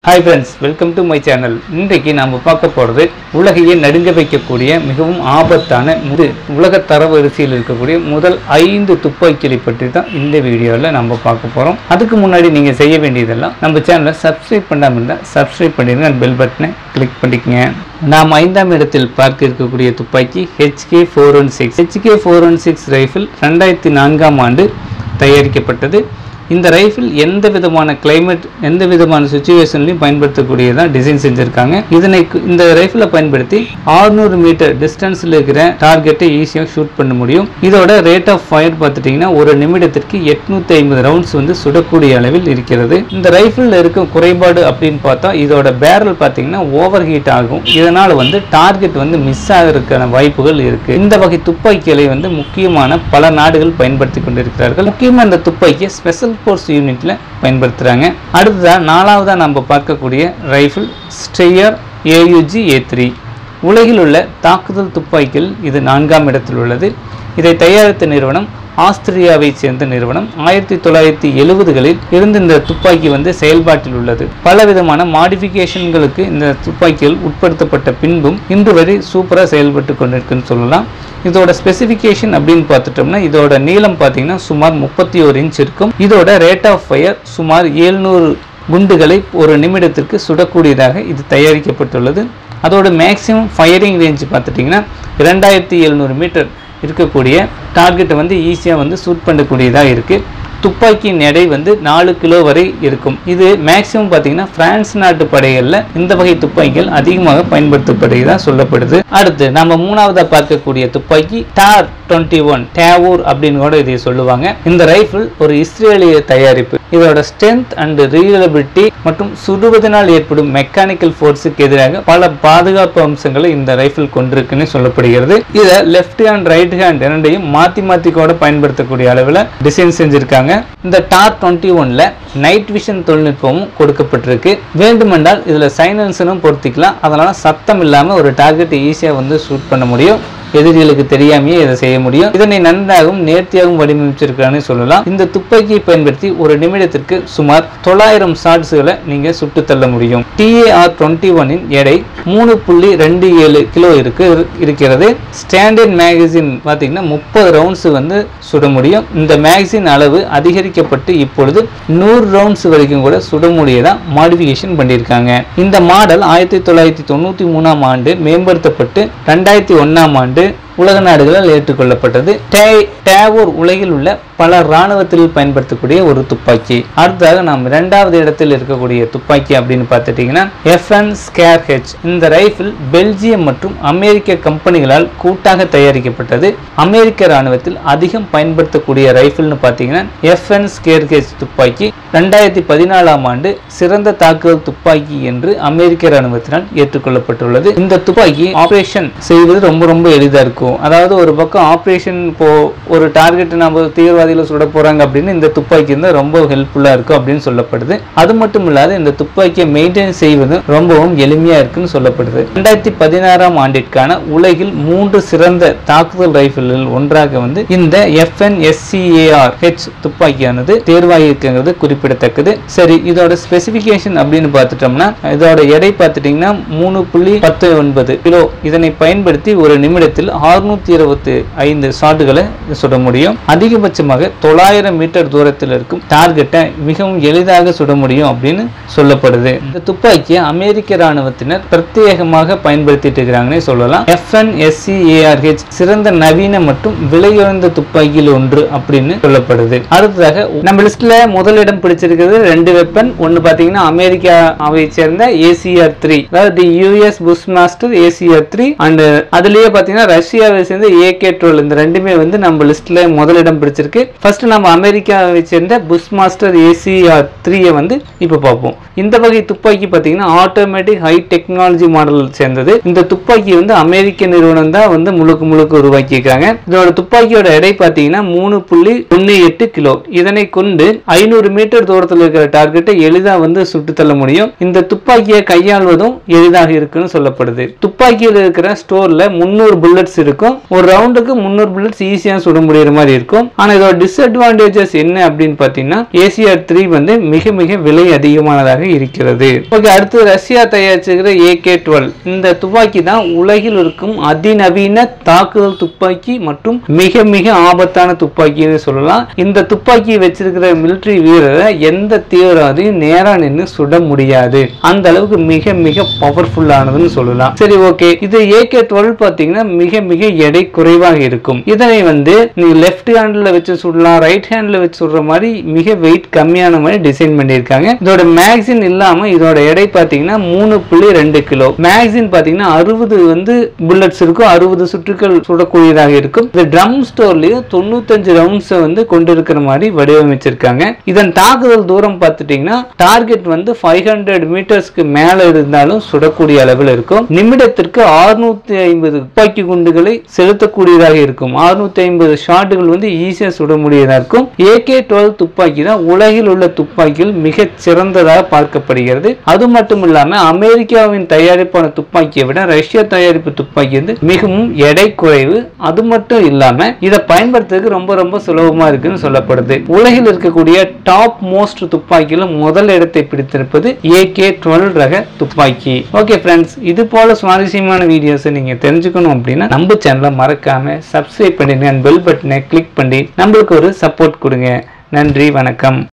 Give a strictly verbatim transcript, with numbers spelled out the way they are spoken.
Hi friends, welcome to my channel. இன்றைக்கு நாம பார்க்க போறது உலகையே நடுங்க வைக்கக்கூடிய மிகவும் ஆபத்தான உலக தரவரிசையில் இருக்கக்கூடிய முதல் ஐந்து துப்பாக்கிகளை பற்றி தான் இந்த வீடியோல நாம பார்க்க போறோம். அதுக்கு முன்னாடி நீங்க செய்ய வேண்டியதெல்லாம் நம்ம சேனலை சப்ஸ்கிரைப் பண்ணாம இருந்தா சப்ஸ்கிரைப் பண்ணிருங்க, பெல் பட்டனை கிளிக் பண்ணிக்கங்க. நாம் ஐந்தாம் இடத்தில் பார்க்க இருக்கக்கூடிய துப்பாக்கி H K four sixteen. H K four sixteen rifle இரண்டாயிரத்து நான்காம் ஆண்டு தயாரிக்கப்பட்டது. இந்த ரைஃபிள் எந்த விதமான கிளைமேட் எந்த விதமான சிச்சுவேஷன்லையும் பயன்படுத்தக்கூடியதான் டிசைன் செஞ்சிருக்காங்க. இதனை இந்த ரைஃபிளை பயன்படுத்தி அறுநூறு மீட்டர் டிஸ்டன்ஸ்ல இருக்கிற டார்கெட்டை ஈஸியாக ஷூட் பண்ண முடியும். இதோட ரேட் ஆஃப் ஃபயர் பார்த்துட்டீங்கன்னா ஒரு நிமிடத்திற்கு எட்நூத்தி ஐம்பது ரவுண்ட்ஸ் வந்து சுடக்கூடிய அளவில் இருக்கிறது. இந்த ரைஃபிள் இருக்க குறைபாடு அப்படின்னு பார்த்தா இதோட பேரல் பார்த்தீங்கன்னா ஓவர் ஹீட் ஆகும். இதனால வந்து டார்கெட் வந்து மிஸ் ஆகிறதுக்கான வாய்ப்புகள் இருக்கு. இந்த வகை துப்பாக்கிகளை வந்து முக்கியமான பல நாடுகள் பயன்படுத்தி கொண்டிருக்கிறார்கள். முக்கியமாக இந்த துப்பாக்கியை ஸ்பெஷல் போர்ஸ் யூனிட்ல பயன்படுத்துறாங்க. அடுத்ததா நாலாவதா நம்ம பார்க்கக்கூடிய rifle Steyr A U G A three. உலகில் உள்ள தாக்குதல் துப்பாக்கிகள் இது நான்காம் இடத்தில் உள்ளது. இதை தயாரித்த நிறுவனம் ஆஸ்திரியாவை சேர்ந்த நிறுவனம். ஆயிரத்தி தொள்ளாயிரத்தி எழுபதுகளில் இருந்து இந்த துப்பாக்கி வந்து செயல்பாட்டில் உள்ளது. பல விதமான மாடிஃபிகேஷன்களுக்கு இந்த துப்பாக்கிகள் உட்படுத்தப்பட்ட பின்பும் இன்று வரை சூப்பராக செயல்பட்டு கொண்டிருக்குன்னு சொல்லலாம். இதோட ஸ்பெசிஃபிகேஷன் அப்படின்னு பார்த்துட்டோம்னா இதோட நீளம் பார்த்தீங்கன்னா சுமார் முப்பத்தி ஒரு இன்ச் இருக்கும். இதோட ரேட் ஆஃப் ஃபயர் சுமார் எழுநூறு குண்டுகளை ஒரு நிமிடத்திற்கு சுடக்கூடியதாக இது தயாரிக்கப்பட்டுள்ளது. அதோட மேக்சிமம் ஃபயரிங் ரேஞ்ச் பார்த்துட்டிங்கன்னா இரண்டாயிரத்தி எழுநூறு மீட்டர் இருக்கக்கூடிய டார்கெட்டை வந்து ஈஸியாக வந்து ஷூட் பண்ணக்கூடியதாக இருக்குது. துப்பாக்கியின் எடை வந்து நாலு கிலோ வரை இருக்கும். இது மேக்சிமம் பார்த்தீங்கன்னா பிரான்ஸ் நாட்டு படைகளில் இந்த வகை துப்பாக்கிகள் அதிகமாக பயன்படுத்தப்படுகிறதா சொல்லப்படுது. அடுத்து நம்ம மூணாவதா பார்க்கக்கூடிய துப்பாக்கி டார் டுவெண்ட்டி ஒன் டேவூர் அப்படின்னு கூட இதை சொல்லுவாங்க. இந்த ரைஃபிள் ஒரு இஸ்ரேலிய தயாரிப்பு. இதோட ஸ்ட்ரென்த் அண்ட் ரியலபிலிட்டி மற்றும் சுடுவதனால் ஏற்படும் மெக்கானிக்கல் ஃபோர்ஸுக்கு எதிராக பல பாதுகாப்பு அம்சங்களை இந்த ரைஃபிள் கொண்டிருக்குன்னு சொல்லப்படுகிறது. இதை லெஃப்ட் ஹேண்ட் ரைட் ஹேண்ட் இரண்டையும் மாற்றி மாற்றி கூட பயன்படுத்தக்கூடிய அளவில் டிசைன் செஞ்சிருக்காங்க. இந்த டார் டுவெண்ட்டி ஒன்ல நைட் விஷன் தொழில்நுட்பமும் கொடுக்கப்பட்டிருக்கு. வேண்டுமென்றால் இதுல சைலன்சரும் பொருத்திக்கலாம். அதனால சத்தம் இல்லாம ஒரு டார்கெட்டை ஈஸியா வந்து ஷூட் பண்ண முடியும். எதிரிகளுக்கு தெரியாமையே இதை செய்ய முடியும். இதனை நன்றாகவும் நேர்த்தியாகவும் வடிவமைச்சிருக்கான்னு சொல்லலாம். இந்த துப்பாக்கியை பயன்படுத்தி ஒரு நிமிடத்திற்கு சுமார் தொள்ளாயிரம் ஷாட்ஸ்களை நீங்க சுட்டு தள்ள முடியும். T A R டுவெண்ட்டி ஒன்னின் எடை மூணு புள்ளி ரெண்டு ஏழு கிலோ இருக்கு இருக்கிறது. ஸ்டாண்டர்ட் மேகசின் பார்த்தீங்கன்னா முப்பது ரவுண்ட்ஸ் வந்து சுட முடியும். இந்த மேகசின் அளவு அதிகரிக்கப்பட்டு இப்பொழுது நூறு ரவுண்ட்ஸ் வரைக்கும் கூட சுட முடியதா மாடிஃபிகேஷன் பண்ணியிருக்காங்க. இந்த மாடல் ஆயிரத்தி தொள்ளாயிரத்தி தொண்ணூத்தி மூணாம் ஆண்டு மேம்படுத்தப்பட்டு ரெண்டாயிரத்தி ஒன்னாம் ஆண்டு உலக நாடுகளால் ஏற்றுக்கொள்ளப்பட்டது. டேவூர் உலகில் உள்ள பல இராணுவத்தில் பயன்படுத்தக்கூடிய ஒரு துப்பாக்கி. அடுத்ததாக நாம் இரண்டாவது இடத்தில் இருக்கக்கூடிய துப்பாக்கி அப்படின்னு பார்த்துட்டீங்கன்னா F N Scare H. இந்த ரைஃபிள் பெல்ஜியம் மற்றும் அமெரிக்க கம்பெனிகளால் கூட்டாக தயாரிக்கப்பட்டது. அமெரிக்க இராணுவத்தில் அதிகம் பயன்படுத்தக்கூடிய ரைஃபிள்னு பார்த்தீங்கன்னா F N Scare H துப்பாக்கி ரெண்டாயிரத்தி பதினாலாம் ஆண்டு சிறந்த தாக்குதல் துப்பாக்கி என்று அமெரிக்க இராணுவத்தினால் ஏற்றுக்கொள்ளப்பட்டுள்ளது. இந்த துப்பாக்கி ஆபரேஷன் செய்வது ரொம்ப ரொம்ப எளிதாக இருக்கும். அதாவது ஒரு பக்கம் ஆபரேஷன் இப்போ ஒரு டார்கெட் நம்ம தீவிரவாதிகளை சுட போறாங்க அப்படின்னு இந்த துப்பாக்கி இருந்தால் ரொம்ப ஹெல்ப்ஃபுல்லா இருக்கும் அப்படின்னு சொல்லப்படுது. அது மட்டும் இல்லாத இந்த துப்பாக்கியை மெயின்டைன் செய்வது ரொம்பவும் எளிமையா இருக்குன்னு சொல்லப்படுது. ரெண்டாயிரத்தி பதினாறாம் ஆண்டிற்கான உலகில் மூன்று சிறந்த தாக்குதல் ரைஃபிள்கள் ஒன்றாக வந்து இந்த F N Scare H துப்பாக்கியானது தேர்வாகியிருக்கிறது குறிப்பிடத்தக்கது. சரி, இதோட ஸ்பெசிபிகேஷன் அப்படின்னு பார்த்துட்டோம்னா இதோட எடை பார்த்துட்டீங்கன்னா மூணு புள்ளி பத்து ஒன்பது கிலோ. இதனை பயன்படுத்தி ஒரு நிமிடத்தில் அறுநூத்தி இருபத்தி ஐந்து ஷாட்டுகளை சுட முடியும். அதிகபட்சமாக தொள்ளாயிரம் மீட்டர் தூரத்தில் இருக்கும் டார்கெட்டை மிகவும் எளிதாக சுட முடியும் அப்படின்னு சொல்லப்படுது. இந்த துப்பாக்கியை அமெரிக்க இராணுவத்தினர் பிரத்யேகமாக பயன்படுத்திட்டு இருக்கிறாங்கன்னு சொல்லலாம். F N Scare H சிறந்த நவீன மற்றும் விலையுயர்ந்த துப்பாக்கியில் ஒன்று அப்படின்னு சொல்லப்படுது. அடுத்ததாக நம்ம லிஸ்ட்ல முதலிடம் பிடிச்சிருக்கிறது ரெண்டு வெப்பன். ஒன்னு பாத்தீங்கன்னா அமெரிக்காவை சேர்ந்த A C R three, அதாவது U S Bushmaster A C R three, and அதுலயே பாத்தீங்கன்னா ரஷ்யாவை சேர்ந்த A K twelve. இந்த ரெண்டுமே வந்து நம்ம லிஸ்ட்ல முதலிடம் பிடிச்சிருக்கு. ஃபர்ஸ்ட் நம்ம அமெரிக்காவை சேர்ந்த புஷ்மாஸ்டர் A C R three வந்து இப்ப பார்ப்போம். இந்த வகை துப்பாக்கி பாத்தீங்கன்னா ஆட்டோமேட்டிக் ஹை டெக்னாலஜி மாடல் சேர்ந்தது. இந்த துப்பாக்கி வந்து அமெரிக்க நிறுவனம் தான் வந்து முழுக்க முழுக்க உருவாக்கி இருக்காங்க. இதோட துப்பாக்கியோட எடை பாத்தீங்கன்னா மூணு புள்ளி ஒன்னு எட்டு கிலோ. இதனை கொண்டு ஐநூறு மீட்டர் தூரத்தில் இருக்கிற டார்கெட்டை எளிதா வந்து சுட்டு தள்ள முடியும். இந்த துப்பாக்கியை கையாள்வதும் எளிதாக இருக்குன்னு சொல்லப்படுது. துப்பாக்கியில் இருக்கிற ஸ்டோர்ல முன்னூறு புல்லட்ஸ் இருக்கு. இருக்கும். ஒரு ரவுண்டுக்கு முன்னூறு புல்லட்ஸ் ஈஸியா சுட முடியற மாதிரி இருக்கும். ஆனா இதோட டிஸ்அட்வான்டேஜஸ் என்ன அப்படின்னு பாத்தீங்கன்னா ஏசிஆர் த்ரீ வந்து மிக மிக விலை அதிகமானதாக இருக்கிறது. ஓகே, அடுத்து ரஷ்யா தயாரிச்சுக்கிற ஏ கே டுவெல் இந்த துப்பாக்கி தான் உலகில் இருக்கும் அதிநவீன தாக்குதல் துப்பாக்கி மற்றும் மிக மிக ஆபத்தான துப்பாக்கின்னு சொல்லலாம். இந்த துப்பாக்கி வச்சிருக்கிற மிலிட்டரி வீரரை எந்த தீவிரவாதியும் நேரா நின்று சுட முடியாது. அந்த அளவுக்கு மிக மிக பவர்ஃபுல்லானதுன்னு சொல்லலாம். சரி, ஓகே, இது ஏ கே டுவெல் பாத்தீங்கன்னா மிக மிக எடை குறைவாக இருக்கும். இதனை வந்து நீ லெஃப்ட் ஹேண்ட்ல வச்சு சுடலாம், ரைட் ஹேண்ட்ல வச்சு சுடுற மாதிரி மிக வெயிட் கம்மியான மாதிரி டிசைன் பண்ணியிருக்காங்க. இதோட மேக்சின் இல்லாம இதோட எடை பாத்தீங்கன்னா மூணு புள்ளி ரெண்டு கிலோ. மேக்சின் பாத்தீங்கன்னா அறுபது வந்து புல்லட்ஸ் இருக்கும், அறுபது சுற்றுக்கள் சுடக்கூடியதாக இருக்கும். இந்த ட்ரம் ஸ்டோர்லயும் தொண்ணூத்தஞ்சு ரவுண்ட்ஸ் வந்து கொண்டிருக்கிற மாதிரி வடிவமைச்சிருக்காங்க. இதன் தாக்குதல் தூரம் பார்த்துட்டீங்கன்னா டார்கெட் வந்து ஃபைவ் ஹண்ட்ரட் மீட்டர்ஸ்க்கு மேல இருந்தாலும் சுடக்கூடிய அளவில் இருக்கும். நிமிடத்திற்கு அறுநூத்தி ஐம்பது துப்பாக்கி குண்டுகளை செலுத்தக்கூடியதாக இருக்கும். அறுநூத்தி ஐம்பது ஷாட்டுகள் வந்து ஈஸியா சுட முடியதா இருக்கும். ஏ கே டுவெல் துப்பாக்கி தான் உலகில் உள்ள துப்பாக்கிகள் மிக சிறந்ததாக பார்க்கப்படுகிறது. அது மட்டும் இல்லாம அமெரிக்காவின் தயாரிப்பான துப்பாக்கியை விட ரஷ்யா தயாரிப்பு துப்பாக்கி வந்து மிகவும் எடை குறைவு. அது மட்டும் இல்லாம இதை பயன்படுத்துறதுக்கு ரொம்ப ரொம்ப சுலபமா இருக்குன்னு சொல்லப்படுது. உலகில் இருக்கக்கூடிய டாப் மோஸ்ட் துப்பாக்கியில முதல் இடத்தை பிடித்திருப்பது ஏ கே டுவெல் ரக துப்பாக்கி. ஓகே ஃப்ரெண்ட்ஸ், இது போல சுவாரஸ்யமான வீடியோஸ் நீங்க தெரிஞ்சுக்கணும் அப்படின்னா நம்ம சேனலை மறக்காம சப்ஸ்கிரைப் பண்ணிடுங்க, பெல் பட்டனை கிளிக் பண்ணி நம்மளுக்கு ஒரு சப்போர்ட் கொடுங்க. நன்றி, வணக்கம்.